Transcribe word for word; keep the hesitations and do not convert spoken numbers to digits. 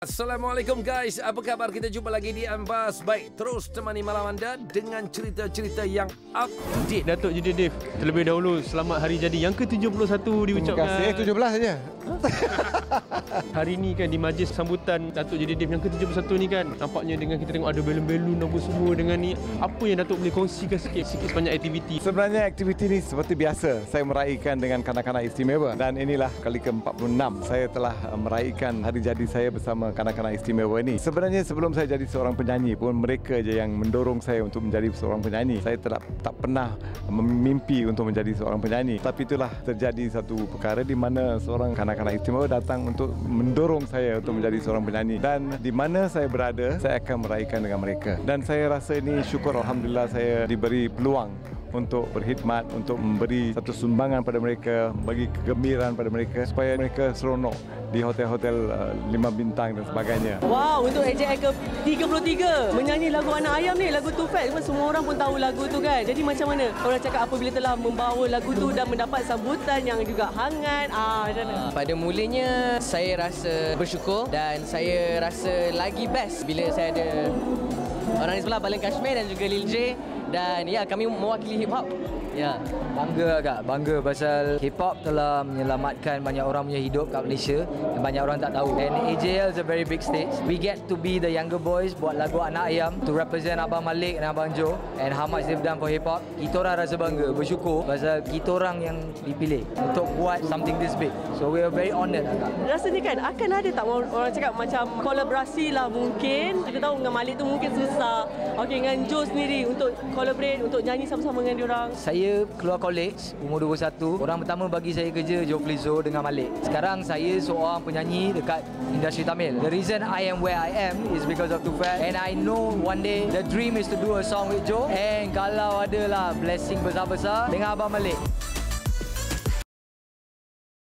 Assalamualaikum guys, apa khabar? Kita jumpa lagi di Ambas. Baik, terus temani malam anda dengan cerita-cerita yang update. Datuk Judy Dave, terlebih dahulu selamat hari jadi yang ke tujuh puluh satu diucapkan. Terima kasih, tujuh belas saja. Hari ni kan di majlis sambutan Datuk Judy Dave yang ke tujuh puluh satu ni kan, nampaknya dengan kita tengok ada belon-belon apa semua dengan ni. Apa yang Datuk boleh kongsikan sikit sikit sebanyak aktiviti? Sebenarnya aktiviti ni seperti biasa saya meraihkan dengan kanak-kanak istimewa, dan inilah kali ke empat puluh enam saya telah meraihkan hari jadi saya bersama kanak-kanak istimewa ini. Sebenarnya sebelum saya jadi seorang penyanyi pun mereka je yang mendorong saya untuk menjadi seorang penyanyi. Saya tak tak pernah memimpi untuk menjadi seorang penyanyi. Tapi itulah terjadi satu perkara di mana seorang kanak-kanak istimewa datang untuk mendorong saya untuk menjadi seorang penyanyi, dan di mana saya berada saya akan meraihkan dengan mereka. Dan saya rasa ini syukur alhamdulillah saya diberi peluang untuk berkhidmat, untuk memberi satu sumbangan pada mereka, bagi kegembiraan pada mereka supaya mereka seronok di hotel-hotel uh, lima bintang dan sebagainya. Wow, untuk A J I ke tiga puluh tiga menyanyi lagu Anak Ayam ni, lagu tu Fat, semua orang pun tahu lagu tu kan. Jadi macam mana orang cakap apabila telah membawa lagu tu dan mendapat sambutan yang juga hangat, ah macam mana? Pada mulanya saya rasa bersyukur dan saya rasa lagi best bila saya ada orang di sebelah, Balen Kashmir dan juga Lil J, dan ya kami mewakili hip hop. Ya, bangga agak, bangga pasal hip hop telah menyelamatkan banyak orang punya hidup kat Malaysia dan banyak orang tak tahu. And A J L is a very big stage. We get to be the younger boys buat lagu Anak Ayam to represent Abang Malik dan Abang Jo, and how much they've done for hip hop. Kita orang rasa bangga, bersyukur pasal kita orang yang dipilih untuk buat something this big. So we are very honoured agak. Rasanya kan akan ada tak orang cakap macam kolaborasi lah mungkin. Kita tahu dengan Malik tu mungkin susah. Okey, dengan Jo sendiri untuk collaborate, untuk nyanyi sama-sama dengan diorang. Saya keluar college umur dua puluh satu. Orang pertama bagi saya kerja Jo Flizzo dengan Malik. Sekarang saya seorang penyanyi dekat industri Tamil. The reason I am where I am is because of Tufan, and I know one day the dream is to do a song with Jo, and kalau adalah blessing besar-besar dengan Abang Malik.